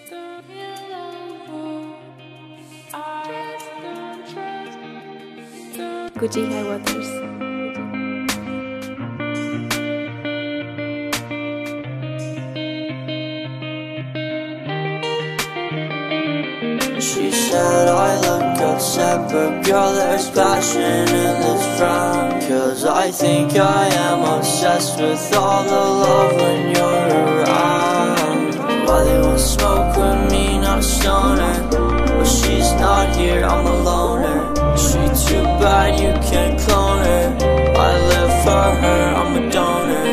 GucciHighWaters. She said I look upset, but girl, there's passion in this frown. Cause I think I am obsessed with all the love when you're around. Why they won't smoke with me, not a stoner. But she's not here, I'm a loner. She too bad, you can't clone her. I live for her, I'm a donor.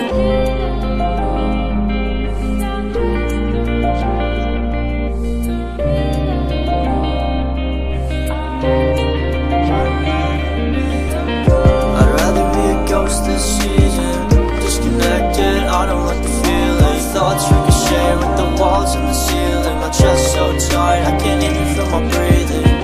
This season, disconnected, I don't like the feeling. Thoughts ricochet with the walls and the ceiling. My chest so tight, I can't even feel my breathing.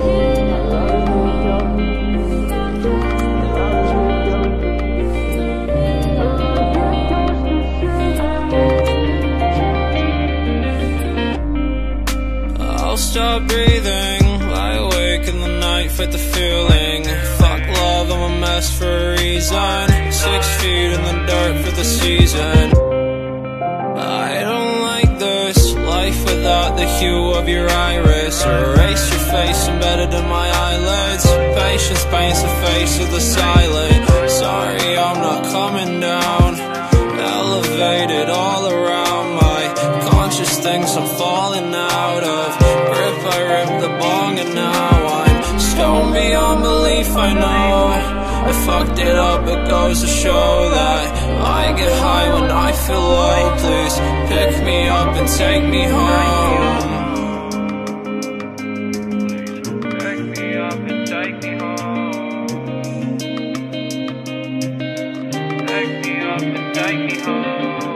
I'll stop breathing, lie awake in the night, fight the feeling. Fuck love, I'm a mess for a reason. 6 feet in the dirt for the season. I don't like this life without the hue of your iris. Erase your face embedded in my eyelids. Patience paints the face of the silent. Sorry, I'm not coming down. Elevated all around my conscious things I'm falling out of. Grip, I rip the bong and now I'm stoned beyond belief, I know. I fucked it up, it goes to show that I get high when I feel low. Please pick me up and take me home. Pick me up and take me home. Pick me up and take me home.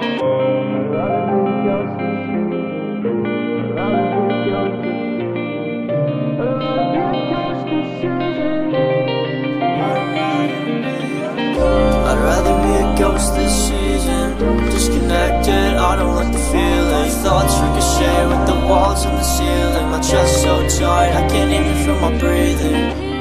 I'd rather be a ghost this season. Disconnected, I don't like the feeling. Thoughts ricochet with the walls and the ceiling. My chest so tight, I can't even feel my breathing.